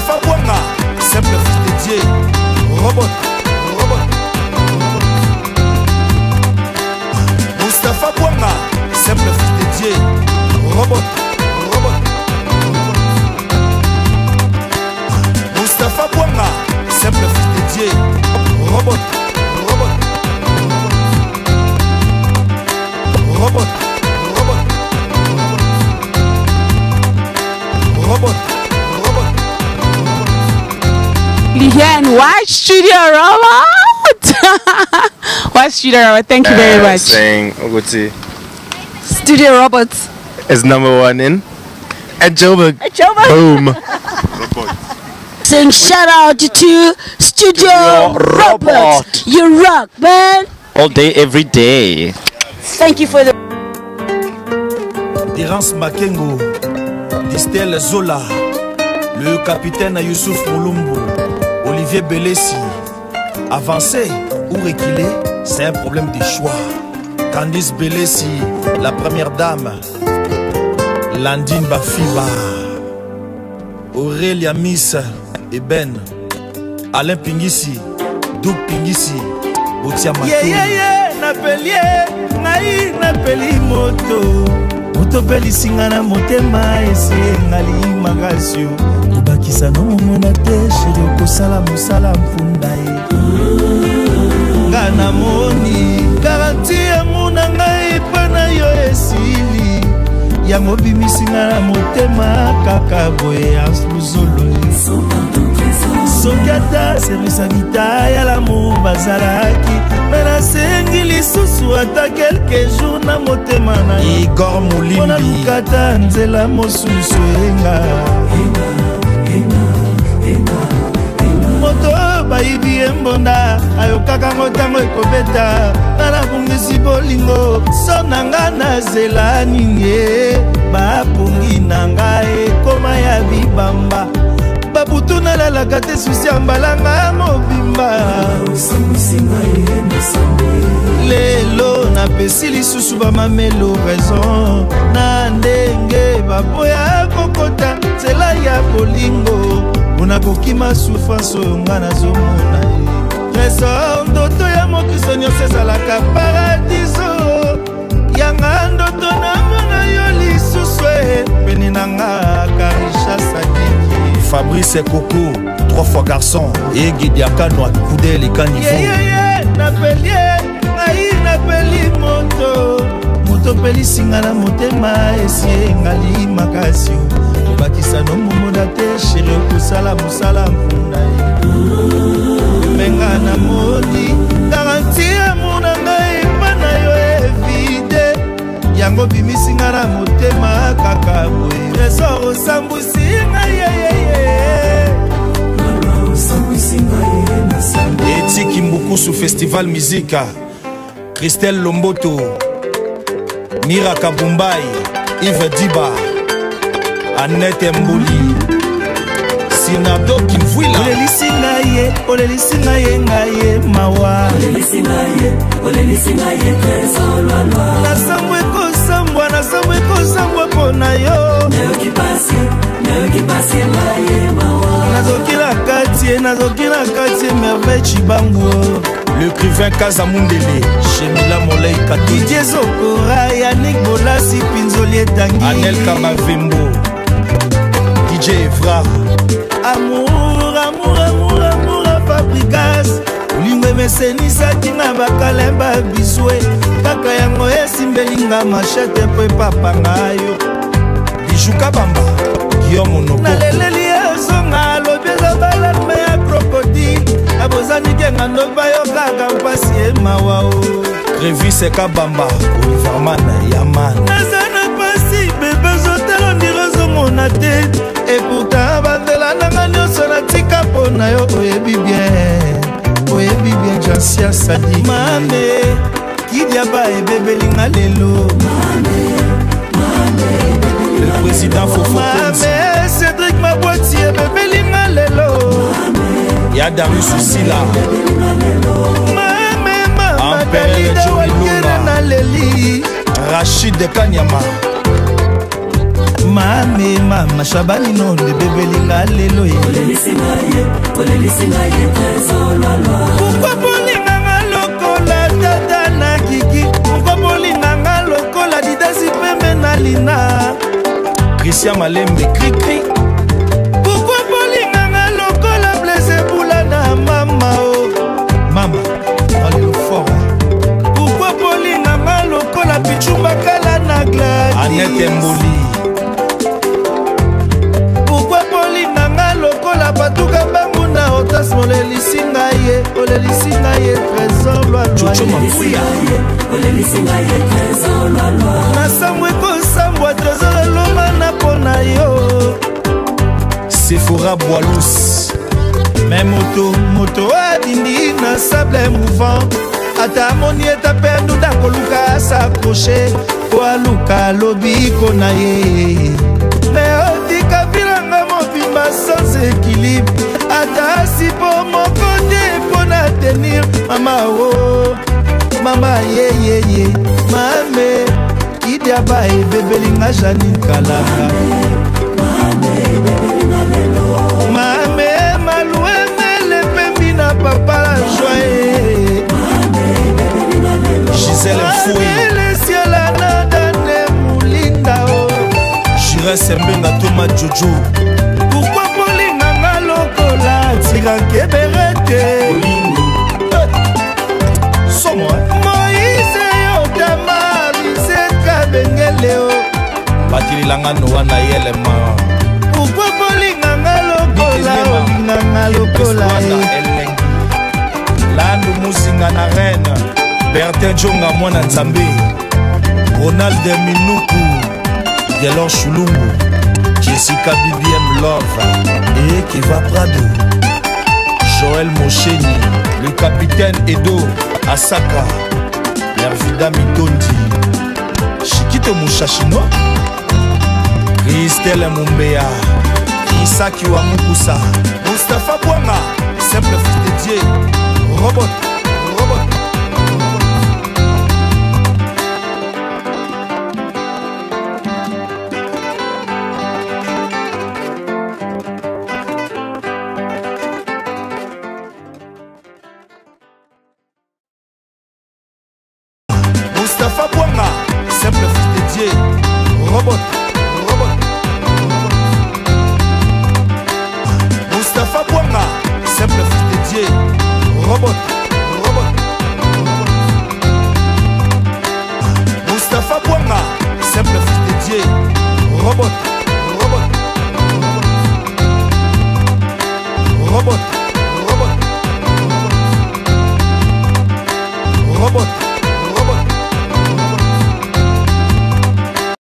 Mustapha Bouanga, simple fils de Dieu. Robot. Mustapha Bouanga, simple fils de Dieu. Robot. Mustapha Bouanga, simple fils de Dieu. Robot. Liane, White Studio Robot. White Studio Robot, thank you very much. Saying Uguti Studio Robots is #1 in Joburg. Boom. Saying shout out to Studio Robot. You rock, man. All day, every day. Thank you for the Terence Makengo, Distel Zola, le capitaine Youssouf Moulumbo, Olivier Belessi. Avancer ou reculer, c'est un problème de choix. Candice Belessi, la première dame. Landine Bafiba, Aurélia Miss et Ben, Alain Pingisi, Doug Pingisi, Boutia Matou. Napeli moto. Moto peli singana motema ese ngali magasio. Obakisa no mona te shiri okosala musala mfunda ye. Ngana moni garantie muna ngai pana yo esili. Yango bimisi ngana motema kaka boye asluzolo. Sokata service vita ya l'amour bazalaki. Mena sengi lisusu ata quelques jours na motema na Igor Mulimbi. Mona lukata nzela mosusu enga. Moto baibi embonda ayokaka ngotango ekobeta. Nana bungisi bolingo sonanga na zela ninge. Bapungi nanga ekoma ya bibamba. Babutu nalalaka te susi ambalanga mobimba. Lelo napesi lisusu bamamelo raison. Na ndenge baboya kokota nzela ya bolingo. Mona kokima souffrance oyo nga nazomona. Trésor ndoto ya mokristo nyonso ezalaka paradiso. Yanga ndoto namona yo lisusu pene nanga Karisha Sadiki. Fabrice Coco, 3 fois garçon. Et Gidiakano a coudé les caniveaux. Napeli moto. Moto peli singana motema esie ngali makasio. Obakisa no momoda te chéri okosala musala mfunda ye. Menga na moni garantie mona ngai pana yo evide. Yango bimisi ngana motema kaka boye. Trésor osambusi ngai Eti Kimbukusu Festival Musica, Christelle Lomboto, Mira Kabumbai, Yves Diba, Annette Mboli, Sinado Kimvwila. Olelisinga ye ngaye mawa. Nasamwe kosambwa pona yo. Nazokila katie merveille Chibango. Le crivain Kazamundele, Chemila Molei Kati, Didier Zokora, Yannick Bolasi, Pinzolier Tanguy, Anel Kamavembo, DJ Evra. Amour, Fabricas. Lingwe mesenisa kinga bakalemba biswe. Kaka yango esimbelinga machete pe papa ngayo. Bijuka bamba, Guillaume Noko. Naleleli ezonga lobeza balarme ya crocodile. Abozani kenga ndoba yo kaka mpasi emawao. Crevis Kabamba, Oliverman Yaman. Nazana pasi bebe zotelo ndirozo mona tête. Et pourtant bandela nanga nyonso na tika pona yo oyebi bien Jansia Sadi. Mame Kidiaba et bébé linga lelo. Le président Fofo Mame Cédric Maboitier bébé linga lelo. Ya Darius Sila. Mame Dalida Wakena na Leli. Rachid de Kanyama. Mame mama Shabani no de bebelinga lelo ye. Pourquoi bolinga lokola tata na kiki? Pourquoi bolinga lokola didasi pembe na lina? Christian Malembe cri cri. Pourquoi bolinga lokola blessé boula na mama oh mama allez fort. Pourquoi bolinga lokola pichumba kala na gladi Annette Mboli. Pourquoi bolinga lokola patuka bangu na otas olelisinga ye trésor loi Jojo Mafuya nasambwe kosambwa trésor eloma na pona yo Sephora Boalous. Mais moto adindi na sable mouvant. Ata moni eta perdu da koluka s'accrocher. Kwa luka lobiko na ye. Mais otika bilanga mobimba sans équilibre. Ata sipo mon côté pour na tenir. Mama oh, mama ye. Mame, idiaba e bebelinga Janine Kalaka. Mame maloué mele pembi na papa la joie. Gisèle Fouille le ciel anadane moulinda oh. J'irai sembenga Thomas Jojo. Pourquoi bolinga lokola tira keberete Somo Moïse yotama biseka bengele oh. Batili langa noa na yelema. Pourquoi bolinga lokola Landu musinga na reine Bertin Djonga mwana nzambe Ronald Minuku Yelon Chulungu Jessica BBM Love et Kiva Prado Joël Mocheni le capitaine Edo Asaka Mervida Mitondi Shikito Mushashino Christelle Mumbea Isaki wa Mukusa Mustafa Bwanga simple fils de Dieu Robot Mustafa Bwanga simple fils de Dieu Robot Mustafa Bwanga simple fils de Dieu Robot Mustafa Bwanga simple fils de Dieu Robot Robot